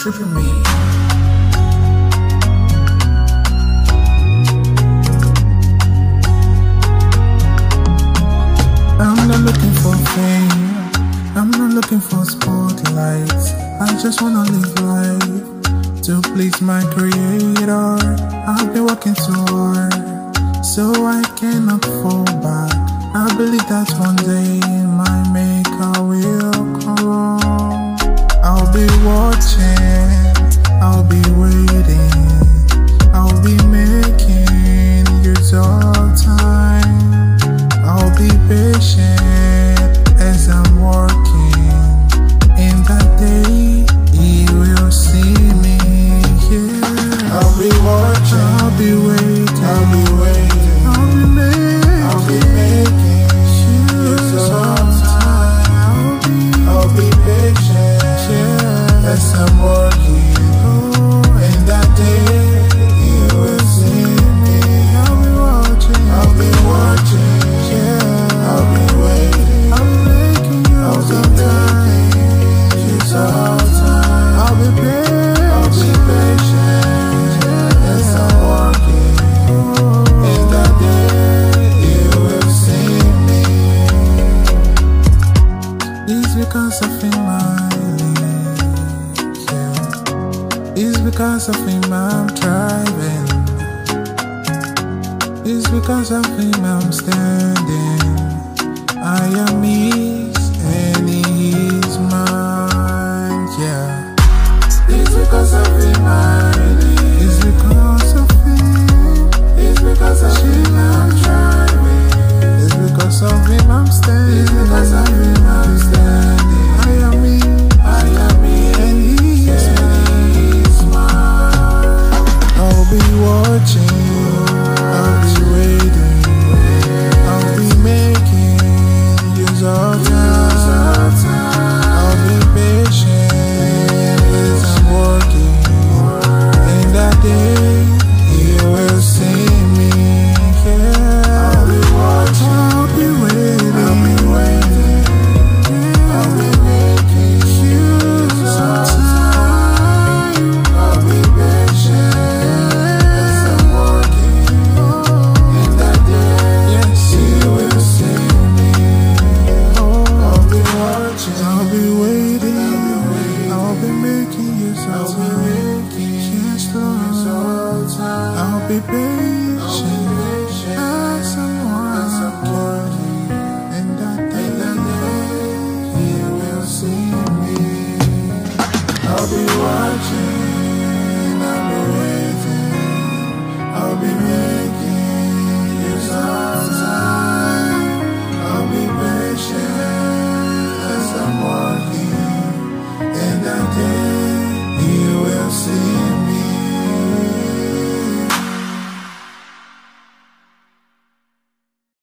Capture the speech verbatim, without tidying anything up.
Tripping me. I'm not looking for fame, I'm not looking for spotlights. I just wanna live life to please my creator. I've been working so hard, so I cannot fall back. I believe that one day my maker will come. I'll be watching, I'll be waiting, I'll be making use of time. I'll be patient as I'm working. In that day, he will see me. Yeah. I'll be watching, I'll be waiting, I'll be waiting, I'll be making, I'll be making use of time. I'll be, I'll be patient, yeah, as I'm working. Oh, in that day, he will see me. I'll be watching, I'll be watching. I'll be waiting, I'll be making use of time. Use of time. I'll be patient, I'll be patient as I'm working. In that day, you will see me. It's because of him I live, yeah. It's because of him I'm thriving. It's because of him I'm standing. I am his and he is mine, yeah. It's because of him I live. It's because of him. It's because of him I'm driving. It's because of him I'm standing. It's because of him I'm standing. I am his, I am his, and he is, and he is mine. I'll be watching, I'll be waiting, I'll be making use of time. I'll be patient as I'm working. In that day, he will see me. Yeah. I'll be watching, I'll be waiting, I'll be waiting, yeah. I'll be making use of time. I'll be patient as I'm working. In that day, yes, he will see me. I'll be watching, I'll be waiting, I'll be waiting, I'll be making use of time. I'll be making use of time. I'll be patient.